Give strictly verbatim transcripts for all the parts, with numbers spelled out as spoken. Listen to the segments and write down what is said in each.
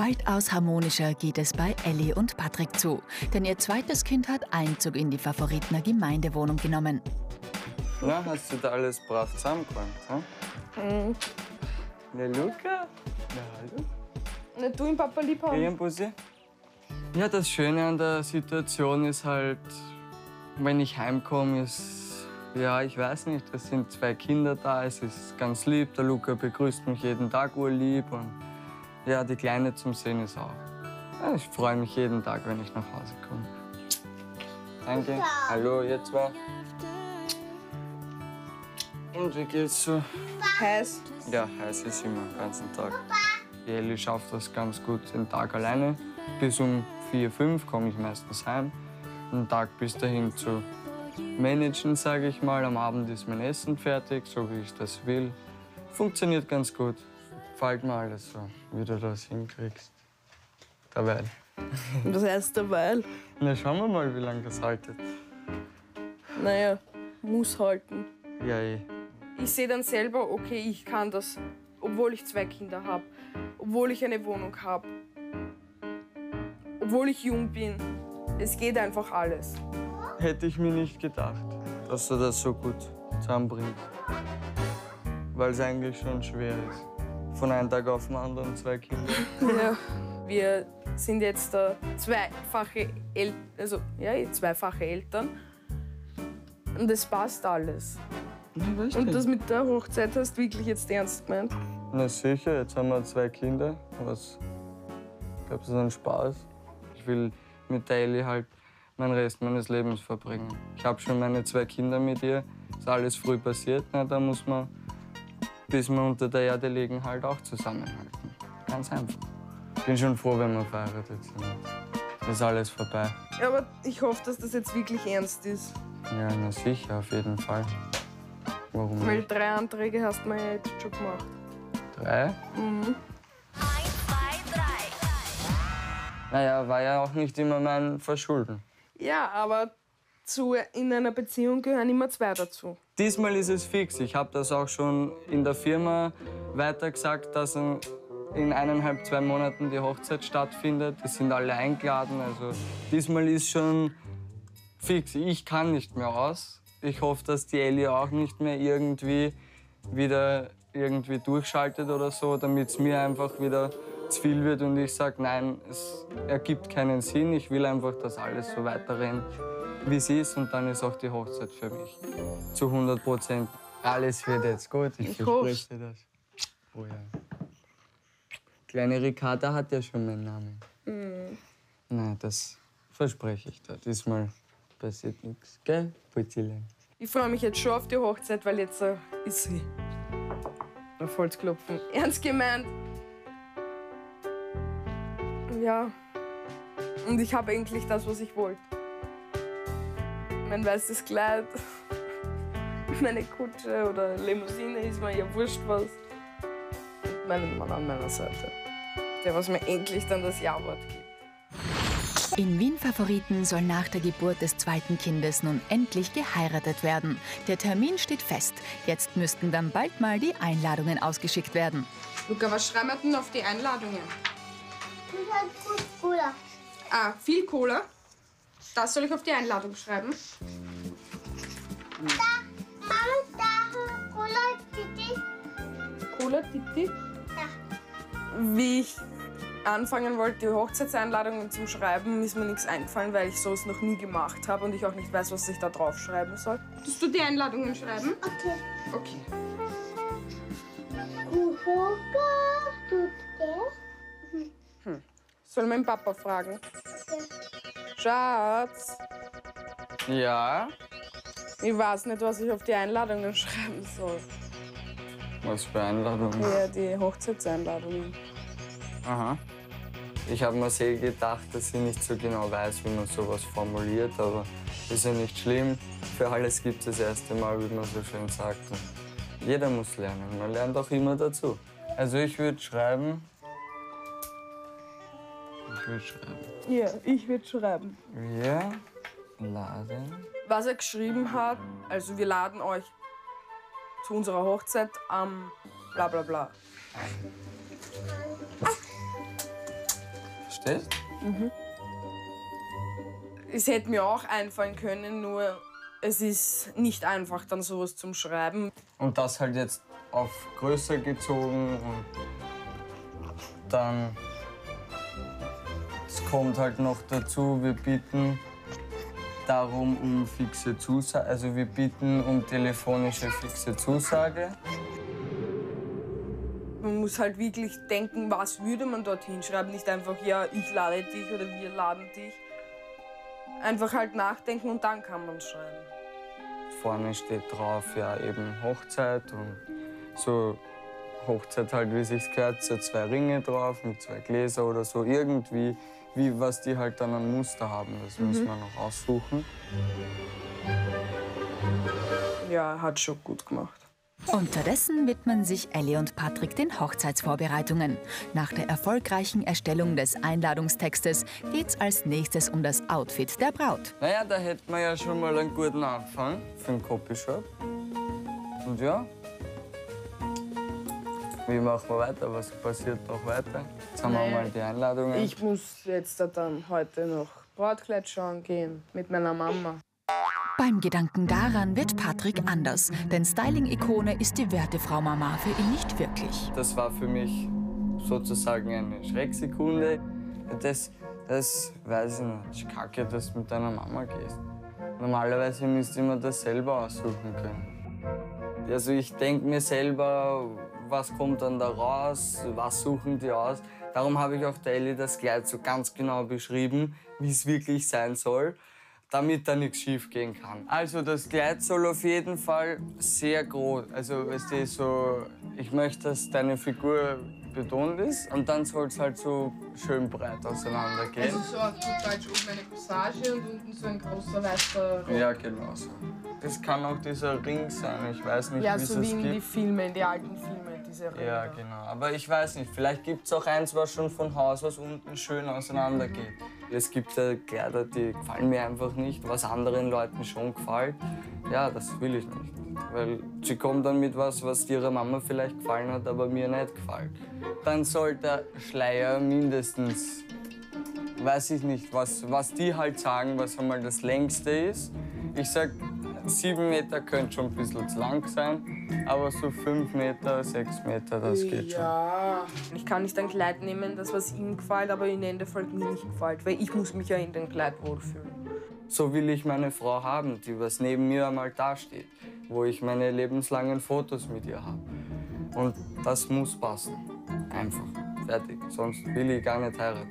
Weitaus harmonischer geht es bei Elli und Patrick zu. Denn ihr zweites Kind hat Einzug in die Favoritner Gemeindewohnung genommen. Na, hast du da alles brav zusammengeräumt, hm? Mhm. Na, Luca? Na, hallo? Na, du ihn Papa lieb haben. Geh, Bussi. Ja, das Schöne an der Situation ist halt, wenn ich heimkomme, ist, ja, ich weiß nicht, es sind zwei Kinder da, es ist ganz lieb. Der Luca begrüßt mich jeden Tag urlieb und ja, die Kleine zum Sehen ist auch. Ja, ich freue mich jeden Tag, wenn ich nach Hause komme. Danke. Ja. Hallo, ihr zwei. Und wie geht's so? Heiß. Ja, heiß ist immer den ganzen Tag. Die Elli schafft das ganz gut den Tag alleine. Bis um vier, fünf komme ich meistens heim. Den Tag bis dahin zu managen, sage ich mal. Am Abend ist mein Essen fertig, so wie ich das will. Funktioniert ganz gut. Gefällt mir alles so, wie du das hinkriegst. Derweil. Was heißt derweil? Na, schauen wir mal, wie lange das haltet. Naja, muss halten. Ja, eh. Ich sehe dann selber, okay, ich kann das, obwohl ich zwei Kinder habe, obwohl ich eine Wohnung habe, obwohl ich jung bin. Es geht einfach alles. Hätte ich mir nicht gedacht, dass du das so gut zusammenbringst. Weil es eigentlich schon schwer ist. Von einem Tag auf den anderen zwei Kinder. Ja, wir sind jetzt äh, zweifache El also, ja, zweifache Eltern. Und es passt alles. Ja, weißt du. Und das mit der Hochzeit hast du wirklich jetzt ernst gemeint? Na sicher, jetzt haben wir zwei Kinder. Was, ich glaube, das ist ein Spaß. Ich will mit der Elli halt meinen Rest meines Lebens verbringen. Ich habe schon meine zwei Kinder mit ihr. Ist alles früh passiert. Na, da muss man, bis wir unter der Erde liegen, halt auch zusammenhalten. Ganz einfach. Ich bin schon froh, wenn wir verheiratet sind. Ist alles vorbei. Ja, aber ich hoffe, dass das jetzt wirklich ernst ist. Ja, na sicher, auf jeden Fall. Warum Weil nicht? drei Anträge hast du mir ja jetzt schon gemacht. Drei? Mhm. Eins, zwei, drei. Naja, war ja auch nicht immer mein Verschulden. Ja, aber zu, in einer Beziehung gehören immer zwei dazu. Diesmal ist es fix. Ich habe das auch schon in der Firma weiter gesagt, dass in eineinhalb, zwei Monaten die Hochzeit stattfindet. Es sind alle eingeladen. Also diesmal ist schon fix. Ich kann nicht mehr aus. Ich hoffe, dass die Elli auch nicht mehr irgendwie wieder irgendwie durchschaltet oder so, damit es mir einfach wieder zu viel wird und ich sage, nein, es ergibt keinen Sinn. Ich will einfach, dass alles so weiterrennt, wie es ist und dann ist auch die Hochzeit für mich. Zu hundert Prozent. Alles wird jetzt gut, ich, Ich verspreche dir das. Oh ja. Kleine Ricarda hat ja schon meinen Namen. Mhm. Nein, das verspreche ich dir. Diesmal passiert nichts, gell, Putzilein? Ich freue mich jetzt schon auf die Hochzeit, weil jetzt äh, ist sie. Auf Holzklopfen. Ernst gemeint. Ja. Und ich habe eigentlich das, was ich wollte. Mein weißes Kleid, meine Kutsche oder Limousine, ist mir ja wurscht was. Und meinen Mann an meiner Seite. Der, was mir endlich dann das Ja-Wort gibt. In Wien Favoriten soll nach der Geburt des zweiten Kindes nun endlich geheiratet werden. Der Termin steht fest. Jetzt müssten dann bald mal die Einladungen ausgeschickt werden. Luca, was schreiben wir denn auf die Einladungen? Gut, Cola. Ah, viel Cola. Das soll ich auf die Einladung schreiben. Da, Mama, da, Cola, Titi. Cola, Titi. Ja. Wie ich anfangen wollte, die Hochzeitseinladungen zu schreiben, ist mir nichts eingefallen, weil ich sowas noch nie gemacht habe und ich auch nicht weiß, was ich da drauf schreiben soll. Tust du die Einladungen schreiben? Okay. Okay. Kuchoka, tut der? Soll mein Papa fragen? Schatz, Ja? ich weiß nicht, was ich auf die Einladungen schreiben soll. Was für Einladung? Ja, die Hochzeitseinladungen. Aha. Ich habe mir sehr gedacht, dass ich nicht so genau weiß, wie man sowas formuliert, aber ist ja nicht schlimm. Für alles gibt es das erste Mal, wie man so schön sagt. Und jeder muss lernen, man lernt auch immer dazu. Also ich würde schreiben... Ich würde schreiben... Ja, ich würde schreiben. Wir laden... Was er geschrieben hat, also wir laden euch zu unserer Hochzeit am bla bla bla. Verstehst? Mhm. Es hätte mir auch einfallen können, nur es ist nicht einfach, dann sowas zum Schreiben. Und das halt jetzt auf größer gezogen und dann, es kommt halt noch dazu, wir bitten darum um fixe Zusage, also wir bitten um telefonische fixe Zusage. Man muss halt wirklich denken, was würde man dorthin schreiben, nicht einfach, ja, ich lade dich oder wir laden dich. Einfach halt nachdenken und dann kann man schreiben. Vorne steht drauf, ja, eben Hochzeit und so Hochzeit halt, wie sich's gehört, so zwei Ringe drauf mit zwei Gläser oder so, irgendwie, wie, was die halt dann an Muster haben, das mhm. müssen wir noch aussuchen. Ja, hat schon gut gemacht. Unterdessen widmen sich Elli und Patrick den Hochzeitsvorbereitungen. Nach der erfolgreichen Erstellung des Einladungstextes geht's als nächstes um das Outfit der Braut. Naja, da hätten wir ja schon mal einen guten Anfang für den Copyshop. Und ja, wie machen wir weiter? Was passiert noch weiter? Jetzt haben Naja, wir mal die Einladungen. Ich muss jetzt dann heute noch Brautkleid schauen gehen mit meiner Mama. Beim Gedanken daran wird Patrick anders, denn Styling-Ikone ist die Wertefrau Mama für ihn nicht wirklich. Das war für mich sozusagen eine Schrecksekunde. Das, das weiß ich nicht, ist kacke, dass du mit deiner Mama gehst. Normalerweise müsste man das selber aussuchen können. Also ich denke mir selber, was kommt dann da raus, was suchen die aus. Darum habe ich auch der Elli das Kleid so ganz genau beschrieben, wie es wirklich sein soll, damit da nichts schief gehen kann. Also das Kleid soll auf jeden Fall sehr groß, also weißt du, so, ich möchte, dass deine Figur betont ist und dann soll es halt so schön breit auseinandergehen. Also so auf gut Deutsch oben eine Corsage und unten so ein großer weißer Rock. Ja, genau so. Das kann auch dieser Ring sein, ich weiß nicht, Ja, wie es so wie in gibt. die Filme, in die alten Filme, diese Ringe. Ja, genau. Aber ich weiß nicht, vielleicht gibt es auch eins, was schon von Haus aus unten schön auseinandergeht. Es gibt ja Kleider, die gefallen mir einfach nicht, was anderen Leuten schon gefällt. Ja, das will ich nicht. Weil sie kommt dann mit was, was ihrer Mama vielleicht gefallen hat, aber mir nicht gefällt. Dann soll der Schleier mindestens, weiß ich nicht, was, was die halt sagen, was einmal das längste ist. Ich sag, sieben Meter könnte schon ein bisschen zu lang sein, aber so fünf Meter, sechs Meter, das geht schon. Ja. Ich kann nicht ein Kleid nehmen, das was ihm gefällt, aber in Endeffekt mir nicht gefällt, weil ich muss mich ja in dem Kleid wohlfühlen. So will ich meine Frau haben, die was neben mir einmal dasteht, wo ich meine lebenslangen Fotos mit ihr habe. Und das muss passen. Einfach. Fertig. Sonst will ich gar nicht heiraten.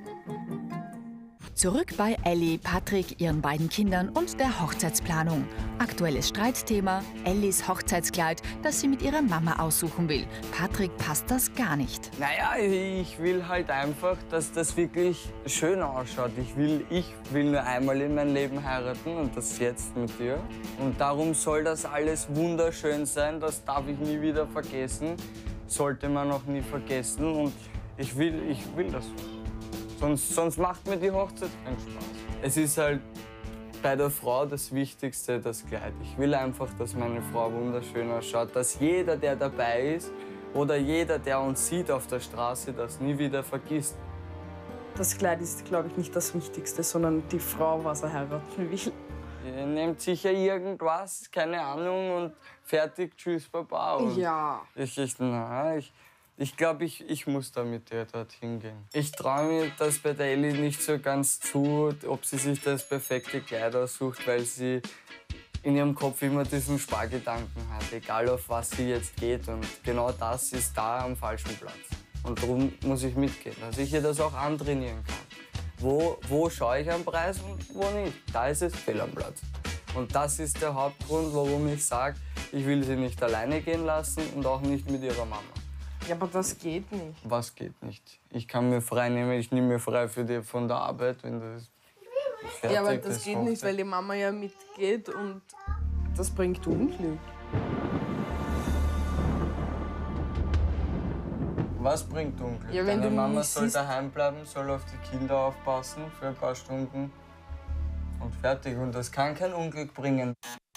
Zurück bei Elli, Patrick, ihren beiden Kindern und der Hochzeitsplanung. Aktuelles Streitthema: Ellis Hochzeitskleid, das sie mit ihrer Mama aussuchen will. Patrick passt das gar nicht. Naja, ich will halt einfach, dass das wirklich schön ausschaut. Ich will, ich will nur einmal in meinem Leben heiraten und das jetzt mit dir. Und darum soll das alles wunderschön sein. Das darf ich nie wieder vergessen. Sollte man auch nie vergessen. Und ich will, ich will das so. Sonst, sonst macht mir die Hochzeit keinen Spaß. Es ist halt bei der Frau das Wichtigste, das Kleid. Ich will einfach, dass meine Frau wunderschön ausschaut, dass jeder, der dabei ist oder jeder, der uns sieht auf der Straße, das nie wieder vergisst. Das Kleid ist, glaube ich, nicht das Wichtigste, sondern die Frau, was er heiraten will. Ihr nehmt sicher irgendwas, keine Ahnung, und fertig, tschüss, Baba. Und Ja. Ich, ich, na, ich, ich glaube, ich, ich muss da mit ihr dorthin gehen. Ich traue mir das bei der Elli nicht so ganz zu, ob sie sich das perfekte Kleid aussucht, weil sie in ihrem Kopf immer diesen Spargedanken hat, egal auf was sie jetzt geht. Und genau das ist da am falschen Platz. Und darum muss ich mitgehen, dass ich ihr das auch antrainieren kann. Wo, wo schaue ich am Preis und wo nicht? Da ist es fehl am Platz. Und das ist der Hauptgrund, warum ich sage, ich will sie nicht alleine gehen lassen und auch nicht mit ihrer Mama. Ja, aber das geht nicht. Was geht nicht? Ich kann mir frei nehmen, ich nehme mir frei für die von der Arbeit, wenn das fertig Ja, aber das ist, geht nicht, Hochzeit. weil die Mama ja mitgeht und das bringt Unglück. Was bringt Unglück? Ja, wenn Deine du Mama nicht soll siehst- daheim bleiben, soll auf die Kinder aufpassen für ein paar Stunden und fertig. Und das kann kein Unglück bringen.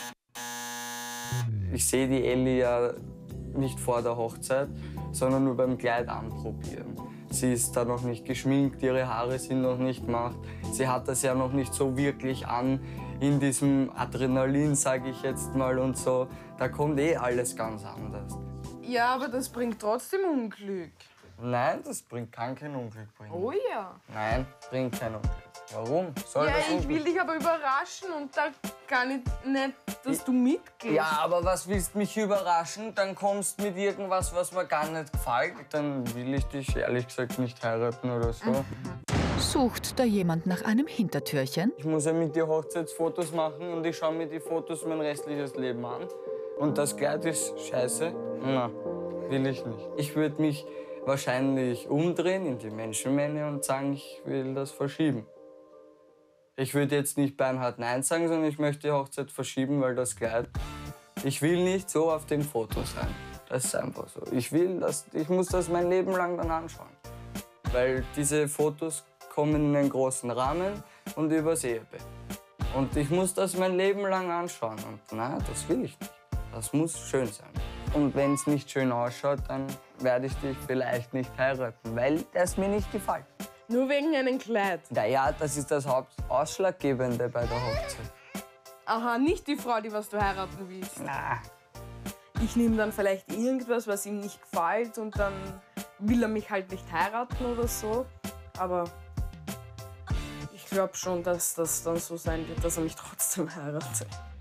Ich sehe die Elli ja nicht vor der Hochzeit, sondern nur beim Kleid anprobieren. Sie ist da noch nicht geschminkt, ihre Haare sind noch nicht gemacht. Sie hat das ja noch nicht so wirklich an in diesem Adrenalin, sage ich jetzt mal, und so. Da kommt eh alles ganz anders. Ja, aber das bringt trotzdem Unglück. Nein, das bringt, kann kein Unglück bringen. Oh ja. Nein, bringt kein Unglück. Warum? Soll Ja, das ich Unglück? will dich aber überraschen und da kann ich nicht, dass du mitgehst. Ja, aber was willst mich überraschen? Dann kommst mit irgendwas, was mir gar nicht gefällt. Dann will ich dich ehrlich gesagt nicht heiraten oder so. Sucht da jemand nach einem Hintertürchen? Ich muss ja mit dir Hochzeitsfotos machen und ich schaue mir die Fotos mein restliches Leben an. Und das Kleid ist scheiße? Na, will ich nicht. Ich würde mich wahrscheinlich umdrehen in die Menschenmenge und sagen, ich will das verschieben. Ich würde jetzt nicht beinhart Nein sagen, sondern ich möchte die Hochzeit verschieben, weil das Kleid... Ich will nicht so auf dem Foto sein. Das ist einfach so. Ich will das, ich muss das mein Leben lang dann anschauen. Weil diese Fotos kommen in einen großen Rahmen und übers Ehebett. Und ich muss das mein Leben lang anschauen. Und nein, das will ich nicht. Das muss schön sein. Und wenn es nicht schön ausschaut, dann werde ich dich vielleicht nicht heiraten, weil das mir nicht gefällt. Nur wegen einem Kleid. Naja, das ist das Hauptausschlaggebende bei der Hochzeit. Aha, nicht die Frau, die was du heiraten willst. Na, Ich nehme dann vielleicht irgendwas, was ihm nicht gefällt und dann will er mich halt nicht heiraten oder so. Aber ich glaube schon, dass das dann so sein wird, dass er mich trotzdem heiratet.